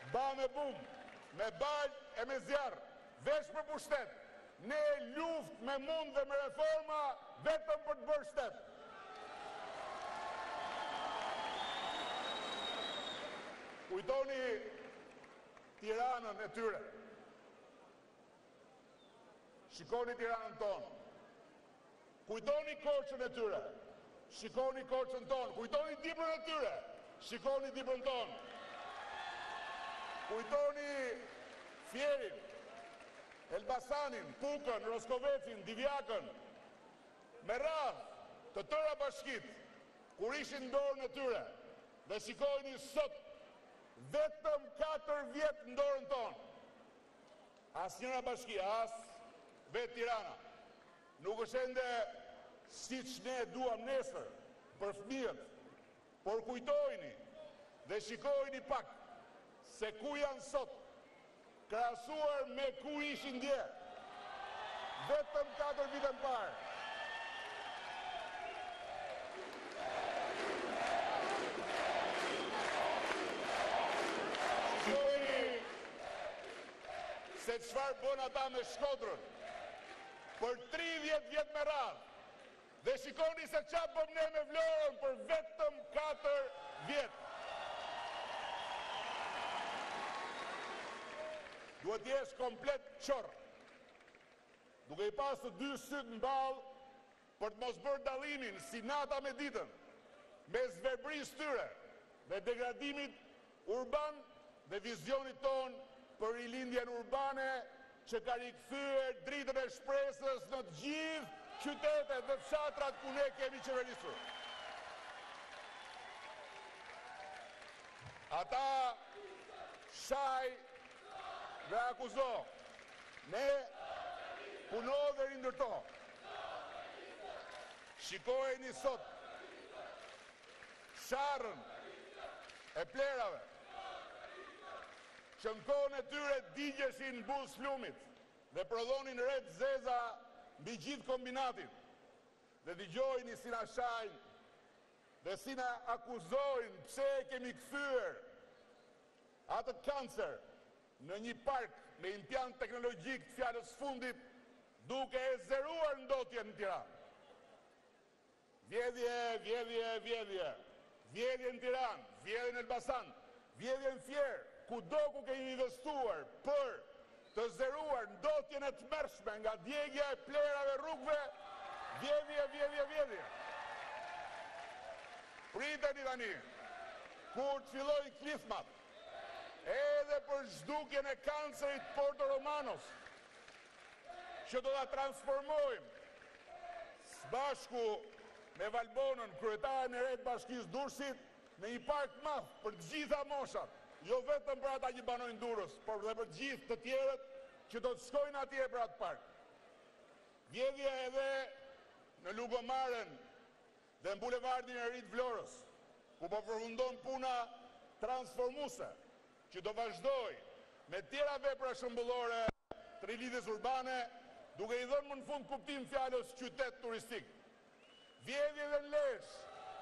ba me bum, me bal e me zjarr, veç për pushtet. Ne luft me mund dhe me reforma vetëm për të bërë shtet. Kujtoni Tiranën e tyre. Shikoni Tiranën tonë. Kujtoni Korçën e tyre. Shikoni Korçën tonë. Kujtoni Dibrën e tyre. Shikoni Dibrën tonë. Kujtoni Fierin, Elbasanin, Pukën, Roskovecin, Divjakën. Me radhë të tëra bashkit, kur ishin dorën e tyre, dhe shikojni sot, vetëm 4 vjet në dorën tonë. As njëra bashki, as vetë Tirana. Nuk është ende si që ne duam nesër për fëmijët, por kujtojni dhe shikojni pak se ku janë sot, krahasuar me ku ishin dje. Vetëm 4 vite më parë. Se çfarë bën ata me Shkodrën për 30 vjet me radhë. Dhe shikoni se çfarë bëm ne me Vlorën për vetëm 4 vjet. Duhet jesh komplet qorr. Duke i pasur 2 syt mball për të mos bërë dallimin si nata me ditën mes verbrisë tyre dhe degradimit urban dhe vizionit ton për rilindjen urbane që ka rikthyer dritën e shpresës në të gjithë qytetet dhe fshatrat ku ne kemi qeverisur. Ata shaj dhe akuzo. Ne puno dhe rindërto. Shikojeni sot sharrën e plerave që në kohën e tyre digjeshin buz flumit dhe prodhonin ret zeza mbi gjithë kombinatin. Dhe dëgjojni si na shajnë dhe si na akuzojnë pse e kemi kthyer atë kancer në një park me impiant teknologjik të fjalës fundit, duke e zeruar ndotjen në Tiranë. Vjedhje në Tiranë, vjedhje në Elbasan, vjedhje në Fier, kudo ku kemi investuar për të zeruar ndotjen e tmerrshme nga djegja e plerave rrugëve, vjedhje. Priteni tani, kur të fillojnë klithmat, edhe për zhdukjen e kancerit Porto Romanos, që do ta transformojmë së bashku me Valbonën, kryetaren e re të Bashkisë Durrësit, në një park madh për të gjitha moshat, jo vetëm për ata që banojnë Durrës, por dhe për gjithë të tjerët që do të shkojnë atje për atë park. Vjedhja edhe në Lugomaren dhe në bulevardin e ri të Vlorës, ku po përfundon puna transformuese, që do vazhdoj me tjera vepra shëmbullore të rilindjes urbane, duke i dhënë më në fund kuptim fjalës qytet turistik. Vjedhje dhe në Lezhë,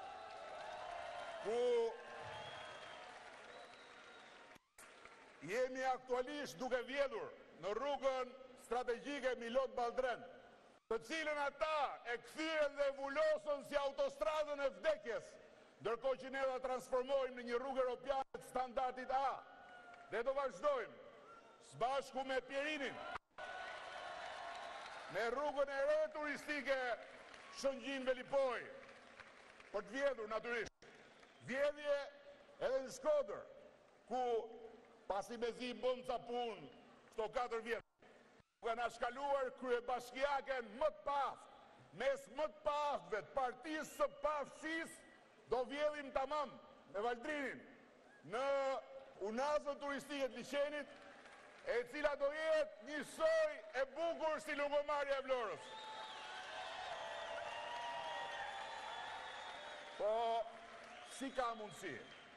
ku jemi aktualisht duke vjedhur në rrugën strategjike Milot Baldren, të cilën ata e kthyen dhe vulosën si autostradën e vdekjes, ndërkohë që ne do transformojmë në një rrugë europiane të standardit A. Dhe do vazhdojmë së bashku me Pierinin, me rrugën e re turistike Shëngjin Velipoj, për të vjedhur natyrisht. Vjedhje edhe në Shkodër, ku pasi me zi bën ca punë këto 4 vjet, ku kanë shkaluar kryebashkiaken më të paftë, mes më të paftëve të partisë së paftësisë, do vjedhim tamam me Valdrinin në unazën turistike të Liçenit, e cila do jetë një soj e bukur si Lungomarja e Vlorës. Po, si ka mundësi?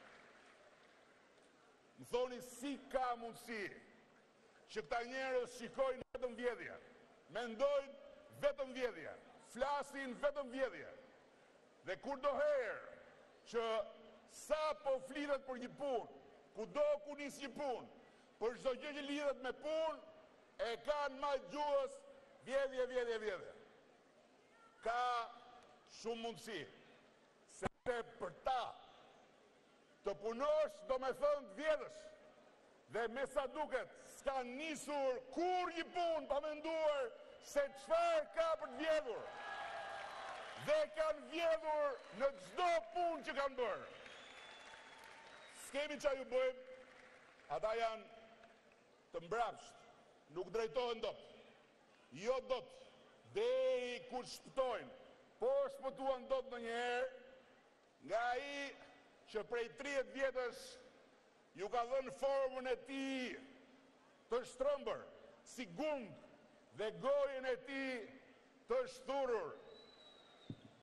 Më thoni si ka mundësi që këta njerëz shikojnë vetëm vjedhje, mendojnë vetëm vjedhje, flasin vetëm vjedhje. Dhe kur do herë që sa po flitet për një punë, kudo ku nis një punë, për çdo gjë që lidhet me punë, e kanë ma gjuhës vjedhje. Ka shumë mundësi, sepse për ta të punosh do me thënë të vjedhësh, dhe me sa duket s'ka nisur kur një punë pa menduar se çfarë ka për të vjedhur, dhe kanë vjedhur në çdo punë që kanë bërë. S'kemi çfarë ju bëjmë, ata janë të mbrapsht, nuk drejtohen dot. Jo dot, deri kur shpëtojnë, po shpëtuan dot ndonjëherë nga ai që prej 30 vjetësh ju ka dhënë formën e tij të shtrëmbër, si gund, dhe gojën e tij të shturur